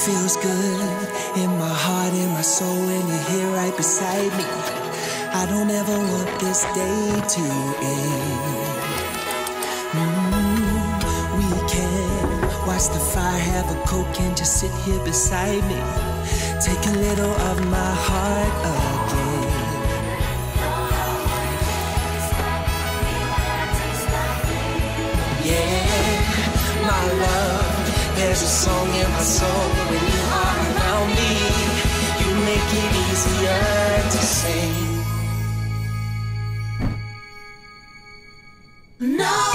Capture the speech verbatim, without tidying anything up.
feels good in my heart, in my soul when you're here right beside me. I don't ever want this day to end. Mm, we can watch the fire, have a Coke and just sit here beside me. Take a little of my heart again. Yeah, my love, there's a song in my soul when you are around me. You make it easier to sing. No.